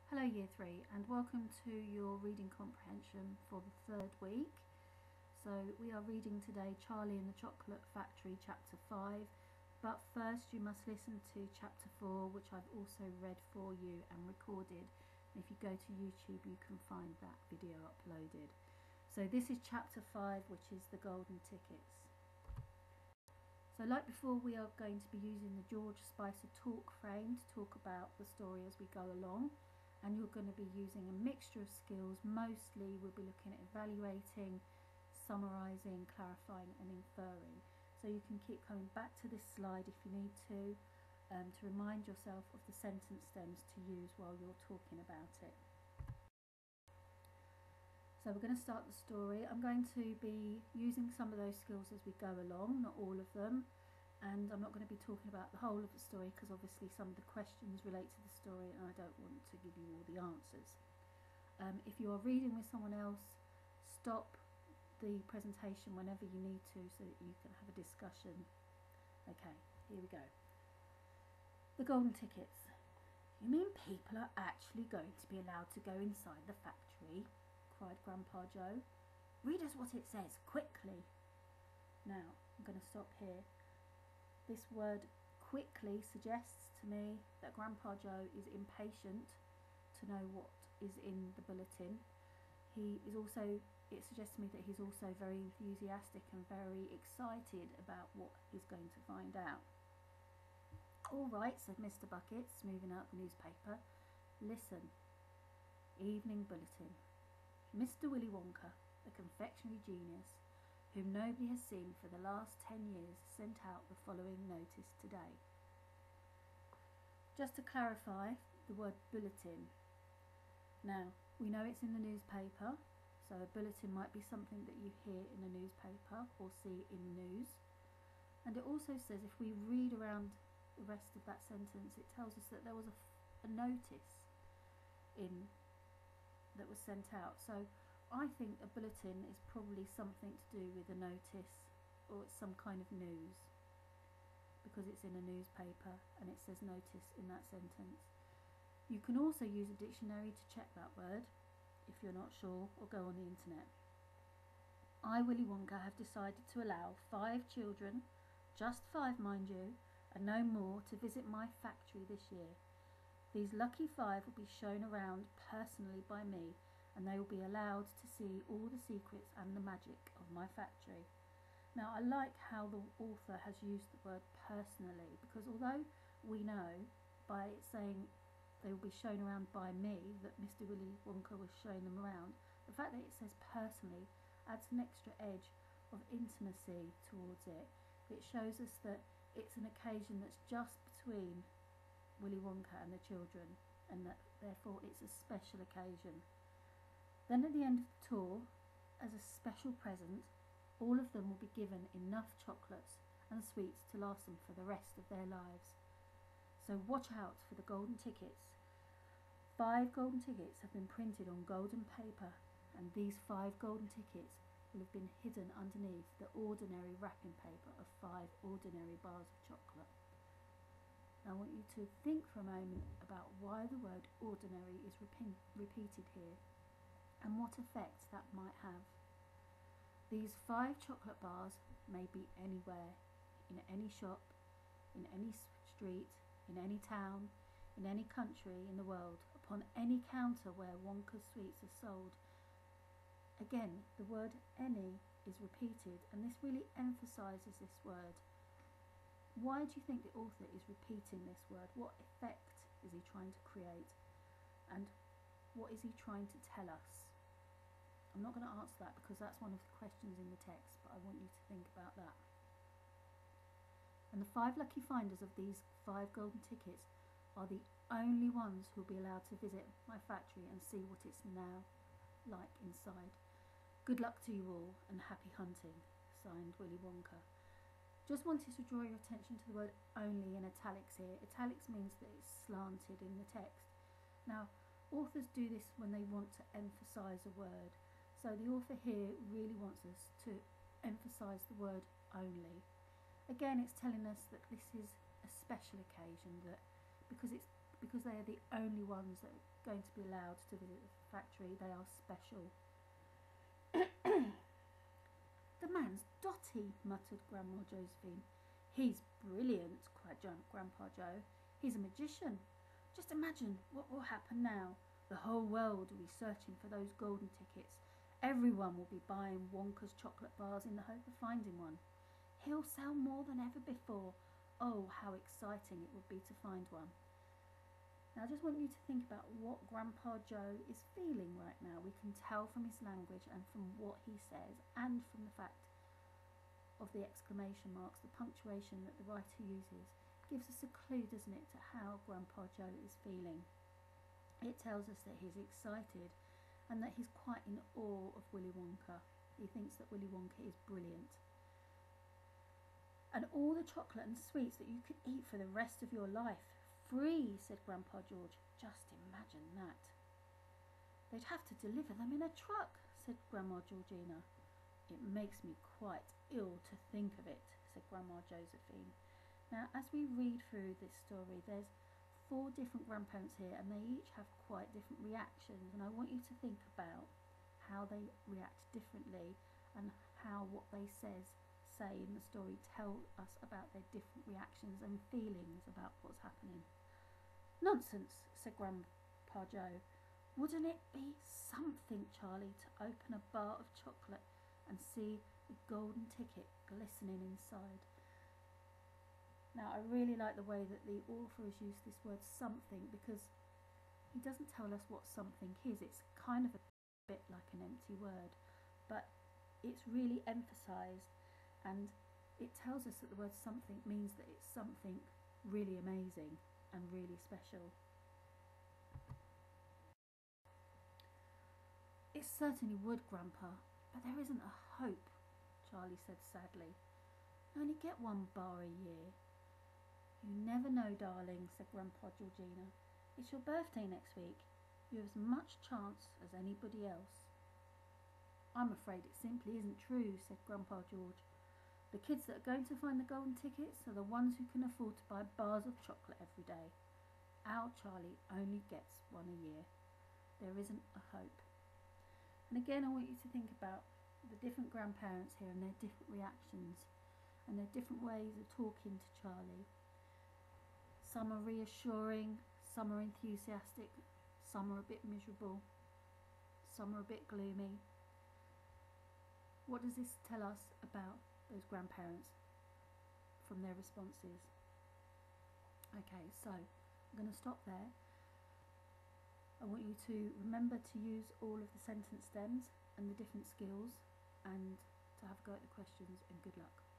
Hello Year 3 and welcome to your reading comprehension for the third week. So we are reading today Charlie and the Chocolate Factory chapter 5, but first you must listen to chapter 4, which I've also read for you and recorded. And if you go to YouTube you can find that video uploaded. So this is chapter 5, which is the golden tickets. So like before, we are going to be using the George Spicer talk frame to talk about the story as we go along. And you're going to be using a mixture of skills. Mostly we'll be looking at evaluating, summarising, clarifying and inferring. So you can keep coming back to this slide if you need to remind yourself of the sentence stems to use while you're talking about it. So we're going to start the story. I'm going to be using some of those skills as we go along, not all of them. And I'm not going to be talking about the whole of the story because obviously some of the questions relate to the story and I don't want to give you all the answers. If you are reading with someone else, stop the presentation whenever you need to so that you can have a discussion. Okay, here we go. The golden tickets. You mean people are actually going to be allowed to go inside the factory? Cried Grandpa Joe. Read us what it says, quickly. Now, I'm going to stop here. This word quickly suggests to me that Grandpa Joe is impatient to know what is in the bulletin. It suggests to me that he's also very enthusiastic and very excited about what he's going to find out. All right, said Mr. Bucket, smoothing out the newspaper. Listen. Evening bulletin. Mr. Willy Wonka, the confectionery genius, whom nobody has seen for the last 10 years, sent out the following notice today. Just to clarify, the word bulletin. Now, we know it's in the newspaper, so a bulletin might be something that you hear in a newspaper or see in the news. And it also says, if we read around the rest of that sentence, it tells us that there was a notice that was sent out. So I think a bulletin is probably something to do with a notice, or it's some kind of news, because it's in a newspaper and it says notice in that sentence. You can also use a dictionary to check that word if you're not sure, or go on the internet. I, Willy Wonka, have decided to allow 5 children, just 5 mind you, and no more, to visit my factory this year. These lucky 5 will be shown around personally by me, and they will be allowed to see all the secrets and the magic of my factory. Now, I like how the author has used the word personally, because although we know by saying they will be shown around by me that Mr. Willy Wonka was showing them around, the fact that it says personally adds an extra edge of intimacy towards it. It shows us that it's an occasion that's just between Willy Wonka and the children, and that therefore it's a special occasion. Then at the end of the tour, as a special present, all of them will be given enough chocolates and sweets to last them for the rest of their lives. So watch out for the golden tickets. 5 golden tickets have been printed on golden paper, and these 5 golden tickets will have been hidden underneath the ordinary wrapping paper of 5 ordinary bars of chocolate. Now I want you to think for a moment about why the word ordinary is repeated here, and what effect that might have. These 5 chocolate bars may be anywhere, in any shop, in any street, in any town, in any country in the world, upon any counter where Wonka's sweets are sold. Again, the word any is repeated, and this really emphasises this word. Why do you think the author is repeating this word? What effect is he trying to create? And what is he trying to tell us? I'm not going to answer that because that's one of the questions in the text, but I want you to think about that. And the 5 lucky finders of these 5 golden tickets are the only ones who will be allowed to visit my factory and see what it's now like inside. Good luck to you all, and happy hunting. Signed, Willy Wonka. Just wanted to draw your attention to the word only in italics here. Italics means that it's slanted in the text. Now, authors do this when they want to emphasise a word. So the author here really wants us to emphasise the word only. Again, it's telling us that this is a special occasion, that because it's because they are the only ones that are going to be allowed to visit the factory. They are special. The man's dotty, muttered Grandma Josephine. He's brilliant, cried Grandpa Joe. He's a magician. Just imagine what will happen now. The whole world will be searching for those golden tickets. Everyone will be buying Wonka's chocolate bars in the hope of finding one. He'll sell more than ever before. Oh, how exciting it would be to find one. Now, I just want you to think about what Grandpa Joe is feeling right now. We can tell from his language and from what he says and from the fact of the exclamation marks, the punctuation that the writer uses, gives us a clue, doesn't it, to how Grandpa Joe is feeling. It tells us that he's excited and that he's quite in awe of Willy Wonka. He thinks that Willy Wonka is brilliant. And all the chocolate and sweets that you could eat for the rest of your life. Free, said Grandpa George. Just imagine that. They'd have to deliver them in a truck, said Grandma Georgina. It makes me quite ill to think of it, said Grandma Josephine. Now, as we read through this story, there's 4 different grandparents here, and they each have quite different reactions, and I want you to think about how they react differently and how what they say in the story tell us about their different reactions and feelings about what's happening. Nonsense, said Grandpa Joe. Wouldn't it be something, Charlie, to open a bar of chocolate and see the golden ticket glistening inside? Now, I really like the way that the author has used this word something, because he doesn't tell us what something is. It's kind of a bit like an empty word, but it's really emphasised, and it tells us that the word something means that it's something really amazing and really special. It certainly would, Grandpa, but there isn't a hope, Charlie said sadly. You only get 1 bar a year. You never know, darling, said Grandpa Georgina. It's your birthday next week. You have as much chance as anybody else. I'm afraid it simply isn't true, said Grandpa George. The kids that are going to find the golden tickets are the ones who can afford to buy bars of chocolate every day. Our Charlie only gets 1 a year. There isn't a hope. And again, I want you to think about the different grandparents here and their different reactions and their different ways of talking to Charlie. Some are reassuring, some are enthusiastic, some are a bit miserable, some are a bit gloomy. What does this tell us about those grandparents from their responses? Okay, so I'm going to stop there. I want you to remember to use all of the sentence stems and the different skills, and to have a go at the questions, and good luck.